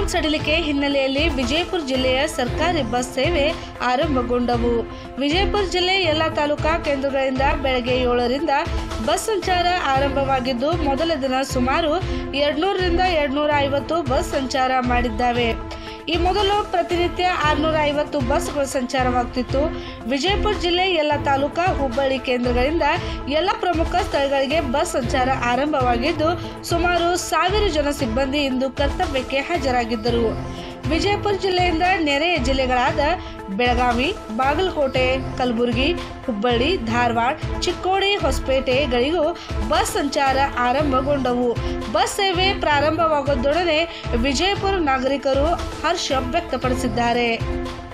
Lockdown ಸಡಿಲಿಕೆ ಹಿನ್ನೆಲೆಯಲ್ಲಿ ವಿಜಯಪುರ ಜಿಲ್ಲೆಯ ಸರ್ಕಾರಿ ಬಸ್ ಸೇವೆ ಆರಂಭಗೊಂಡವು। ವಿಜಯಪುರ ಜಿಲ್ಲೆ ಎಲ್ಲ ತಾಲೂಕಾ ಕೇಂದ್ರಗಳಿಂದ ಬೆಳಗ್ಗೆ 7ರಿಂದ ಬಸ್ ಸಂಚಾರ ಆರಂಭವಾಗಿದ್ದು, ಮೊದಲ ದಿನ ಸುಮಾರು 200 ರಿಂದ 250 ಬಸ್ ಸಂಚಾರ ಮಾಡಿದ್ದಾವೆ। ಈ ಮೊದಲು ಪ್ರತಿನಿತ್ಯ 650 ಬಸ್ಗಳು ಸಂಚಾರವಾಗುತ್ತಿತ್ತು। ವಿಜಯಪುರ ಜಿಲ್ಲೆ ಎಲ್ಲ ತಾಲೂಕಾ ಹುಬ್ಬಳ್ಳಿ ಕೇಂದ್ರಗಳಿಂದ ಎಲ್ಲ ಪ್ರಮುಖ ಸ್ಥಳಗಳಿಗೆ ಬಸ್ ಸಂಚಾರ ಆರಂಭವಾಗಿದ್ದು, ಸುಮಾರು 1000 ಜನ ಸಿಬ್ಬಂದಿ ಇಂದು ಕರ್ತವ್ಯಕ್ಕೆ ಹಾಜರಾಗಿದ್ದರು। ವಿಜಯಪುರ ಜಿಲ್ಲೆಯಿಂದ ನೆರೆಯ ಜಿಲ್ಲೆಗಳಾದ ಬೆಳಗಾವಿ, ಬಾಗಲಕೋಟೆ, ಕಲಬುರಗಿ, ಹುಬ್ಬಳ್ಳಿ, ಧಾರವಾಡ, ಚಿಕ್ಕೋಡಿ, ಹೊಸಪೇಟೆಗಳಿಗೂ ಬಸ್ ಸಂಚಾರ ಆರಂಭಗೊಂಡವು। ಬಸ್ ಸೇವೆ ಪ್ರಾರಂಭವಾಗೋದೊಡನೆ ವಿಜಯಪುರ ನಾಗರಿಕರು ಹರ್ಷ ವ್ಯಕ್ತಪಡಿಸಿದ್ದಾರೆ।